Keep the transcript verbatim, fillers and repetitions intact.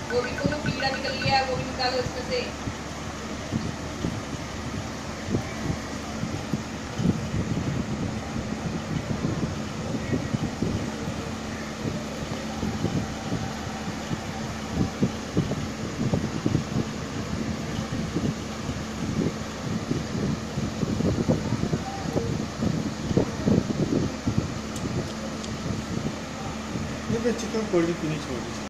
गोभी को जो कीड़ा निकल गया है वो भी निकालो इसमें से। ये चिकन कोल्ड ड्रिंक पीनी छोड़ दी।